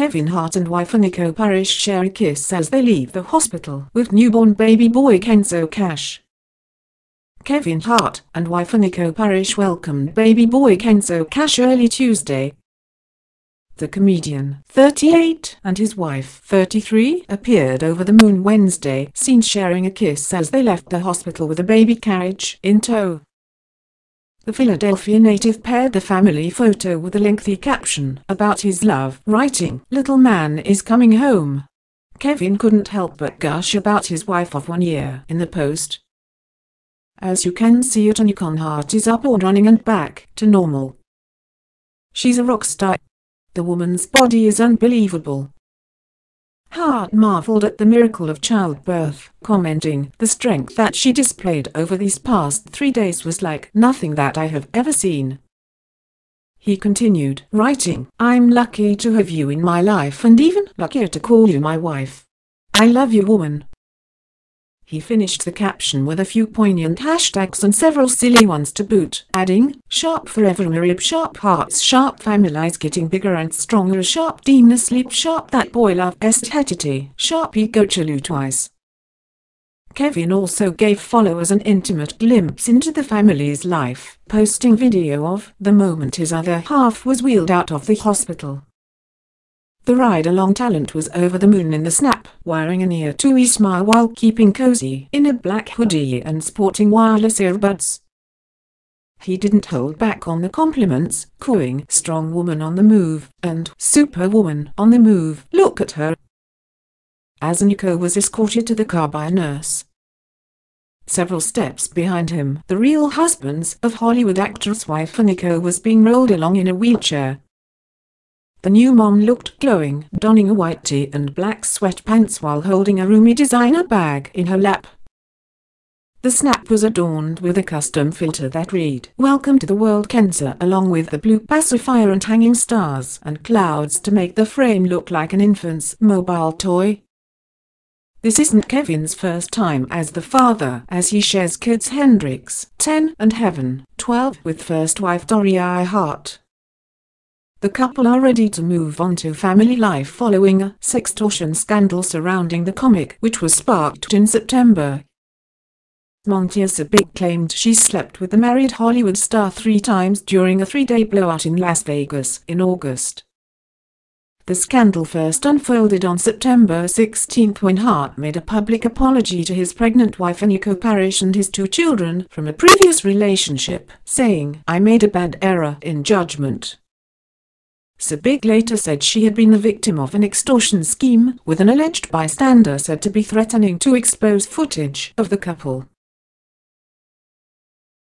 Kevin Hart and wife Eniko Parrish share a kiss as they leave the hospital with newborn baby boy Kenzo Kash. Kevin Hart and wife Eniko Parrish welcomed baby boy Kenzo Kash early Tuesday. The comedian, 38, and his wife, 33, appeared over the moon Wednesday, seen sharing a kiss as they left the hospital with a baby carriage in tow. The Philadelphia native paired the family photo with a lengthy caption about his love, writing, "Little man is coming home." Kevin couldn't help but gush about his wife of 1 year in the post. "As you can see, Eniko Hart is up and running and back to normal. She's a rock star. The woman's body is unbelievable." Hart marveled at the miracle of childbirth, commenting, "The strength that she displayed over these past 3 days was like nothing that I have ever seen." He continued, writing, "I'm lucky to have you in my life and even luckier to call you my wife. I love you, woman." He finished the caption with a few poignant hashtags and several silly ones to boot, adding, "Sharp forever Marib, sharp hearts, sharp families getting bigger and stronger, sharp demon asleep, sharp that boy love estetity, sharp ego chalu twice." Kevin also gave followers an intimate glimpse into the family's life, posting video of the moment his other half was wheeled out of the hospital. The ride-along talent was over the moon in the snap, wearing an ear-to-ear smile while keeping cozy in a black hoodie and sporting wireless earbuds. He didn't hold back on the compliments, cooing "strong woman on the move" and "superwoman on the move, look at her," as Eniko was escorted to the car by a nurse. Several steps behind him, the real husband of Hollywood actress wife Eniko was being rolled along in a wheelchair. The new mom looked glowing, donning a white tee and black sweatpants while holding a roomy designer bag in her lap. The snap was adorned with a custom filter that read, "Welcome to the world, Kenzo," along with the blue pacifier and hanging stars and clouds to make the frame look like an infant's mobile toy. This isn't Kevin's first time as the father, as he shares kids Hendrix, 10, and Heaven, 12, with first wife Doria Hart. The couple are ready to move on to family life following a sextortion scandal surrounding the comic, which was sparked in September. Montia Sabig claimed she slept with the married Hollywood star 3 times during a 3-day blowout in Las Vegas in August. The scandal first unfolded on September 16 when Hart made a public apology to his pregnant wife Eniko Parrish and his 2 children from a previous relationship, saying, "I made a bad error in judgment." Sabig later said she had been the victim of an extortion scheme, with an alleged bystander said to be threatening to expose footage of the couple.